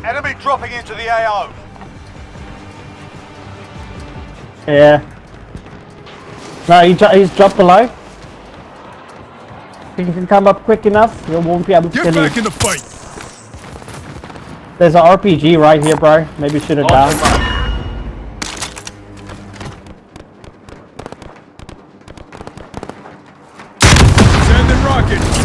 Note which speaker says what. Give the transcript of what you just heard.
Speaker 1: Enemy dropping into the AO.
Speaker 2: Yeah. No, he's dropped below. If you can come up quick enough, you won't be able to
Speaker 3: Get
Speaker 2: kill
Speaker 3: back
Speaker 2: him.
Speaker 3: in the fight.
Speaker 2: There's an RPG right here, bro. Maybe shoot it down.
Speaker 3: Sending rocket.